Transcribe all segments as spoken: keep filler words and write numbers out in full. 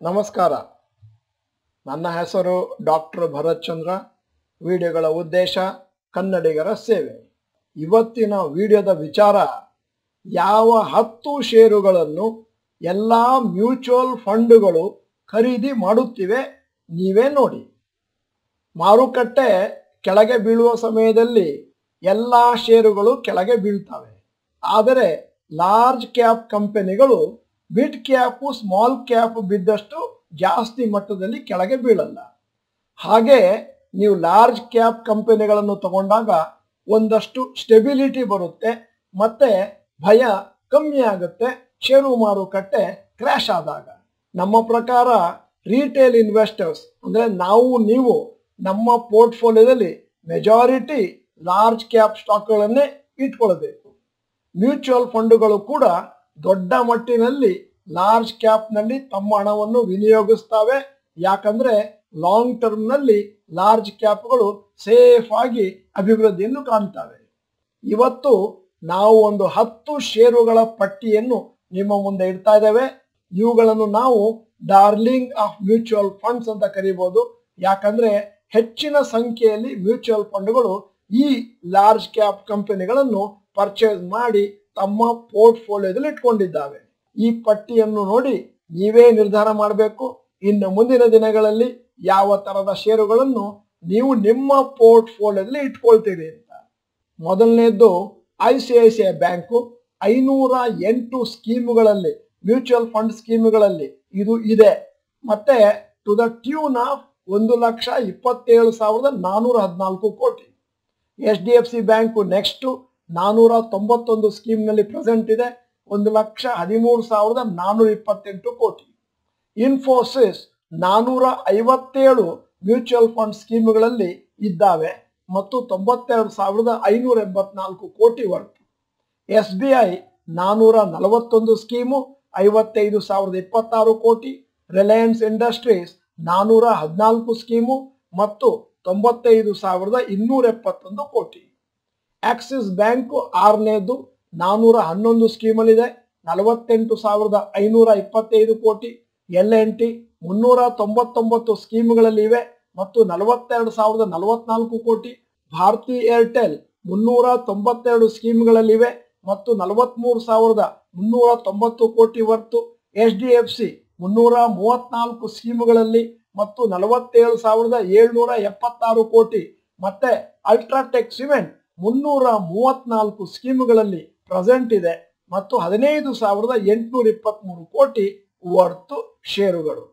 ನಮಸ್ಕಾರ. ನನ್ನ ಹೆಸರು ಡಾಕ್ಟರ್ ಭರತ್ ಚಂದ್ರ. ವಿಡಿಯೋಗಳ ಉದ್ದೇಶ ಕನ್ನಡಿಗರ ಸೇವೆ. ಇವತ್ತಿನ ವಿಡಿಯೋದ ವಿಚಾರ, ಯಾವ ಹತ್ತು ಷೇರುಗಳನ್ನು ಎಲ್ಲ ಮ್ಯೂಚುವಲ್ ಫಂಡುಗಳು ಖರೀದಿ ಮಾಡುತ್ತಿವೆ ನೀವೇ ನೋಡಿ. ಮಾರುಕಟ್ಟೆ ಕೆಳಗೆ ಬೀಳುವ ಸಮಯದಲ್ಲಿ ಎಲ್ಲ ಷೇರುಗಳು ಕೆಳಗೆ ಬೀಳ್ತವೆ. ಆದರೆ ಲಾರ್ಜ್ ಕ್ಯಾಪ್ ಕಂಪನಿಗಳು ಮಿಡ್ ಕ್ಯಾಪು ಸ್ಮಾಲ್ ಕ್ಯಾಪ್ ಬಿದ್ದಷ್ಟು ಜಾಸ್ತಿ ಮಟ್ಟದಲ್ಲಿ ಕೆಳಗೆ ಬೀಳಲ್ಲ. ಹಾಗೆ ನೀವು ಲಾರ್ಜ್ ಕ್ಯಾಪ್ ಕಂಪನಿಗಳನ್ನು ತಗೊಂಡಾಗ ಒಂದಷ್ಟು ಸ್ಟೆಬಿಲಿಟಿ ಬರುತ್ತೆ, ಮತ್ತೆ ಭಯ ಕಮ್ಮಿ ಆಗುತ್ತೆ ಷೇರು ಮಾರುಕಟ್ಟೆ ಕ್ರ್ಯಾಶ್ ಆದಾಗ. ನಮ್ಮ ಪ್ರಕಾರ ರಿಟೇಲ್ ಇನ್ವೆಸ್ಟರ್ಸ್ ಅಂದರೆ ನಾವು ನೀವು ನಮ್ಮ ಪೋರ್ಟ್ಫೋಲಿಯೋದಲ್ಲಿ ಮೆಜಾರಿಟಿ ಲಾರ್ಜ್ ಕ್ಯಾಪ್ ಸ್ಟಾಕ್ಗಳನ್ನೇ ಇಟ್ಕೊಳ್ಬೇಕು. ಮ್ಯೂಚುವಲ್ ಫಂಡುಗಳು ಕೂಡ ದೊಡ್ಡ ಮಟ್ಟಿನಲ್ಲಿ ಲಾರ್ಜ್ ಕ್ಯಾಪ್ನಲ್ಲಿ ತಮ್ಮ ಹಣವನ್ನು ವಿನಿಯೋಗಿಸ್ತವೆ. ಯಾಕಂದ್ರೆ ಲಾಂಗ್ ಟರ್ಮ್ನಲ್ಲಿ ಲಾರ್ಜ್ ಕ್ಯಾಪ್ಗಳು ಸೇಫ್ ಆಗಿ ಅಭಿವೃದ್ಧಿಯನ್ನು ಕಾಣ್ತವೆ. ಇವತ್ತು ನಾವು ಒಂದು ಹತ್ತು ಷೇರುಗಳ ಪಟ್ಟಿಯನ್ನು ನಿಮ್ಮ ಮುಂದೆ ಇಡ್ತಾ ಇದ್ದೇವೆ. ಇವುಗಳನ್ನು ನಾವು ಡಾರ್ಲಿಂಗ್ ಆಫ್ ಮ್ಯೂಚುವಲ್ ಫಂಡ್ಸ್ ಅಂತ ಕರಿಬಹುದು. ಯಾಕಂದ್ರೆ ಹೆಚ್ಚಿನ ಸಂಖ್ಯೆಯಲ್ಲಿ ಮ್ಯೂಚುವಲ್ ಫಂಡ್ಗಳು ಈ ಲಾರ್ಜ್ ಕ್ಯಾಪ್ ಕಂಪನಿಗಳನ್ನು ಪರ್ಚೇಸ್ ಮಾಡಿ ತಮ್ಮ ಪೋರ್ಟ್ಫೋಲಿಯೋದಲ್ಲಿ ಇಟ್ಕೊಂಡಿದ್ದಾವೆ. ಈ ಪಟ್ಟಿಯನ್ನು ನೋಡಿ ನೀವೇ ನಿರ್ಧಾರ ಮಾಡಬೇಕು, ಇನ್ನು ಮುಂದಿನ ದಿನಗಳಲ್ಲಿ ಯಾವ ತರದ ಷೇರುಗಳನ್ನು ನೀವು ನಿಮ್ಮ ಪೋರ್ಟ್ಫೋಲಿಯೋದಲ್ಲಿ ಇಟ್ಕೊಳ್ತೀರಿ ಅಂತ. ಮೊದಲನೇದ್ದು I C I C I bank. ಐನೂರ ಎಂಟು ಸ್ಕೀಮುಗಳಲ್ಲಿ, ಮ್ಯೂಚುವಲ್ ಫಂಡ್ ಸ್ಕೀಮುಗಳಲ್ಲಿ ಇದು ಇದೆ. ಮತ್ತೆ ಟು ದ ಟ್ಯೂನ್ ಆಫ್ ಒಂದು ಲಕ್ಷ ಇಪ್ಪತ್ತೇಳು ಸಾವಿರದ ನಾನೂರ ಹದಿನಾಲ್ಕು ಕೋಟಿ. H D F C bank next ನಾನೂರ ತೊಂಬತ್ತೊಂದು ಸ್ಕೀಮ್ನಲ್ಲಿ ಪ್ರೆಸೆಂಟ್ ಇದೆ, ಒಂದು ಲಕ್ಷ ಹದಿಮೂರು ಸಾವಿರದ ನಾನೂರ ಇಪ್ಪತ್ತೆಂಟು ಕೋಟಿ. ಇನ್ಫೋಸಿಸ್ ನಾನೂರ ಐವತ್ತೇಳು ಮ್ಯೂಚುವಲ್ ಫಂಡ್ ಸ್ಕೀಮ್ಗಳಲ್ಲಿ ಇದ್ದಾವೆ ಮತ್ತು ತೊಂಬತ್ತೆರಡು ಸಾವಿರದ ಐನೂರ ಎಂಬತ್ನಾಲ್ಕು ಕೋಟಿ ವರ್ತು. ಎಸ್ ಬಿ ಐ ನಾನೂರ ನಲವತ್ತೊಂದು ಸ್ಕೀಮು, ಐವತ್ತೈದು ಸಾವಿರದ ಇಪ್ಪತ್ತಾರು ಕೋಟಿ. ರಿಲಯನ್ಸ್ ಇಂಡಸ್ಟ್ರೀಸ್ ನಾನೂರ ಹದಿನಾಲ್ಕು ಸ್ಕೀಮು ಮತ್ತು ತೊಂಬತ್ತೈದು ಸಾವಿರದ ಇನ್ನೂರ ಎಪ್ಪತ್ತೊಂದು ಕೋಟಿ. ಆಕ್ಸಿಸ್ ಬ್ಯಾಂಕು ಆರನೇದು, ನಾನೂರ ಹನ್ನೊಂದು ಸ್ಕೀಮಲ್ಲಿದೆ, ನಲವತ್ತೆಂಟು ಸಾವಿರದ ಐನೂರ ಇಪ್ಪತ್ತೈದು ಕೋಟಿ. ಎಲ್ ಎನ್ ಟಿ ಮುನ್ನೂರ ತೊಂಬತ್ತೊಂಬತ್ತು ಸ್ಕೀಮ್ಗಳಲ್ಲಿ ಇವೆ ಮತ್ತು ನಲವತ್ತೆರಡು ಸಾವಿರದ ನಲವತ್ನಾಲ್ಕು ಕೋಟಿ. ಭಾರತಿ ಏರ್ಟೆಲ್ ಮುನ್ನೂರ ತೊಂಬತ್ತೆರಡು ಸ್ಕೀಮ್ಗಳಲ್ಲಿವೆ ಮತ್ತು ನಲವತ್ಮೂರು ಸಾವಿರದ ಮುನ್ನೂರ ತೊಂಬತ್ತು ಕೋಟಿ worth. H D F C ಮುನ್ನೂರ ಮೂವತ್ನಾಲ್ಕು ಸ್ಕೀಮ್ಗಳಲ್ಲಿ ಮತ್ತು ನಲವತ್ತೇಳು ಸಾವಿರದ ಏಳ್ನೂರ ಎಪ್ಪತ್ತಾರು ಕೋಟಿ. ಮತ್ತೆ ಅಲ್ಟ್ರಾಟೆಕ್ ಸಿಮೆಂಟ್ ಮುನ್ನೂರ ಮೂವತ್ನಾಲ್ಕು ಸ್ಕೀಮ್ಗಳಲ್ಲಿ ಪ್ರೆಸೆಂಟ್ ಇದೆ ಮತ್ತು ಹದಿನೈದು ಸಾವಿರದ ಎಂಟುನೂರ ಇಪ್ಪತ್ತ್ ಮೂರು ಕೋಟಿ ವರ್ತು ಷೇರುಗಳು.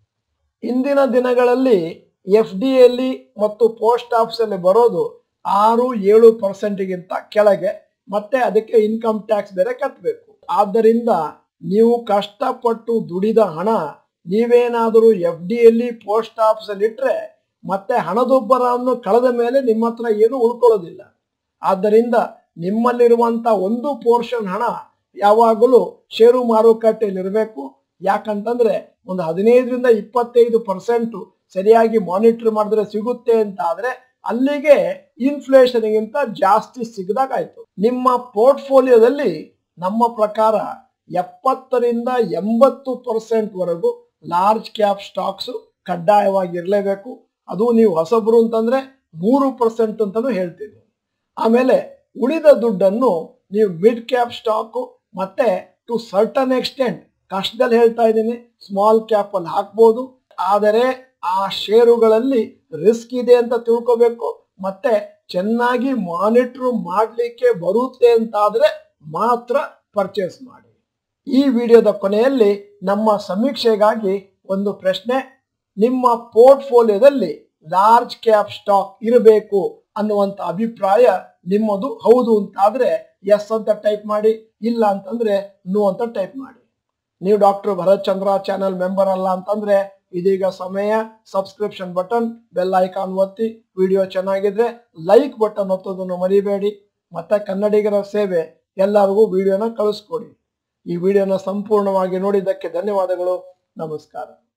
ಇಂದಿನ ದಿನಗಳಲ್ಲಿ ಎಫ್ ಡಿ ಅಲ್ಲಿ ಮತ್ತು ಪೋಸ್ಟ್ ಆಫೀಸ್ ಅಲ್ಲಿ ಬರೋದು ಆರು ಏಳು ಪರ್ಸೆಂಟ್ಗಿಂತ ಕೆಳಗೆ, ಮತ್ತೆ ಅದಕ್ಕೆ ಇನ್ಕಮ್ ಟ್ಯಾಕ್ಸ್ ಬೇರೆ ಕಟ್ಟಬೇಕು. ಆದ್ದರಿಂದ ನೀವು ಕಷ್ಟಪಟ್ಟು ದುಡಿದ ಹಣ ನೀವೇನಾದರೂ ಎಫ್ ಡಿ ಅಲ್ಲಿ ಪೋಸ್ಟ್ ಆಫೀಸ್ ಅಲ್ಲಿ ಇಟ್ರೆ ಮತ್ತೆ ಹಣದುಬ್ಬರವನ್ನು ಕಳೆದ ಮೇಲೆ ನಿಮ್ಮ ಹತ್ರ ಏನು ಉಳ್ಕೊಳ್ಳೋದಿಲ್ಲ. ಆದ್ದರಿಂದ ನಿಮ್ಮಲ್ಲಿರುವಂತ ಒಂದು ಪೋರ್ಷನ್ ಹಣ ಯಾವಾಗಲೂ ಷೇರು ಮಾರುಕಟ್ಟೆಯಲ್ಲಿ ಇರಬೇಕು. ಯಾಕಂತಂದ್ರೆ ಒಂದು ಹದಿನೈದರಿಂದ ಇಪ್ಪತ್ತೈದು ಪರ್ಸೆಂಟ್ ಸರಿಯಾಗಿ ಮಾನಿಟರ್ ಮಾಡಿದ್ರೆ ಸಿಗುತ್ತೆ ಅಂತ ಆದ್ರೆ ಅಲ್ಲಿಗೆ ಇನ್ಫ್ಲೇಷನ್ಗಿಂತ ಜಾಸ್ತಿ ಸಿಗದಾಗಾಯ್ತು. ನಿಮ್ಮ ಪೋರ್ಟ್ಫೋಲಿಯೋದಲ್ಲಿ ನಮ್ಮ ಪ್ರಕಾರ ಎಪ್ಪತ್ತರಿಂದ ಎಂಬತ್ತು ಪರ್ಸೆಂಟ್ ವರೆಗೂ ಲಾರ್ಜ್ ಕ್ಯಾಪ್ ಸ್ಟಾಕ್ಸ್ ಕಡ್ಡಾಯವಾಗಿ ಇರಲೇಬೇಕು. ಅದು ನೀವು ಹೊಸಬ್ರು ಅಂತಂದ್ರೆ ಮೂರು ಪರ್ಸೆಂಟ್ ಅಂತಾನು ಹೇಳ್ತೀವಿ. ಆಮೇಲೆ ಉಳಿದ ದುಡ್ಡನ್ನು ನೀವು ಮಿಡ್ ಕ್ಯಾಪ್ ಸ್ಟಾಕು ಮತ್ತೆ ಟು ಸರ್ಟನ್ ಎಕ್ಸ್ಟೆಂಟ್, ಕಷ್ಟದಲ್ಲಿ ಹೇಳ್ತಾ ಇದ್ದೀನಿ, ಸ್ಮಾಲ್ ಕ್ಯಾಪ್ ಅಲ್ಲಿ ಹಾಕ್ಬೋದು. ಆದರೆ ಆ ಷೇರುಗಳಲ್ಲಿ ರಿಸ್ಕ್ ಇದೆ ಅಂತ ತಿಳ್ಕೋಬೇಕು, ಮತ್ತೆ ಚೆನ್ನಾಗಿ ಮಾನಿಟರ್ ಮಾಡಲಿಕ್ಕೆ ಬರುತ್ತೆ ಅಂತಾದ್ರೆ ಮಾತ್ರ ಪರ್ಚೇಸ್ ಮಾಡಿ. ಈ ವಿಡಿಯೋದ ಕೊನೆಯಲ್ಲಿ ನಮ್ಮ ಸಮೀಕ್ಷೆಗಾಗಿ ಒಂದು ಪ್ರಶ್ನೆ, ನಿಮ್ಮ ಪೋರ್ಟ್ಫೋಲಿಯೋದಲ್ಲಿ ಲಾರ್ಜ್ ಕ್ಯಾಪ್ ಸ್ಟಾಕ್ ಇರಬೇಕು ಅನ್ನುವಂತ ಅಭಿಪ್ರಾಯ ನಿಮ್ಮದು ಹೌದು ಅಂತಾದ್ರೆ ಎಸ್ ಅಂತ ಟೈಪ್ ಮಾಡಿ, ಇಲ್ಲ ಅಂತಂದ್ರೆ ನೋ ಅಂತ ಟೈಪ್ ಮಾಡಿ. ನೀವು doctor Bharat Chandra channel member ಅಲ್ಲ ಅಂತಂದ್ರೆ ಇದೀಗ ಸಮಯ, ಸಬ್ಸ್ಕ್ರಿಪ್ಷನ್ ಬಟನ್, ಬೆಲ್ ಐಕಾನ್ ಒತ್ತಿ. ವಿಡಿಯೋ ಚೆನ್ನಾಗಿದ್ರೆ ಲೈಕ್ ಬಟನ್ ಒತ್ತೋದನ್ನು ಮರಿಬೇಡಿ. ಮತ್ತೆ ಕನ್ನಡಿಗರ ಸೇವೆ ಎಲ್ಲರಿಗೂ ವಿಡಿಯೋನ ಕಳಿಸ್ಕೊಡಿ. ಈ ವಿಡಿಯೋನ ಸಂಪೂರ್ಣವಾಗಿ ನೋಡಿದ್ದಕ್ಕೆ ಧನ್ಯವಾದಗಳು. ನಮಸ್ಕಾರ.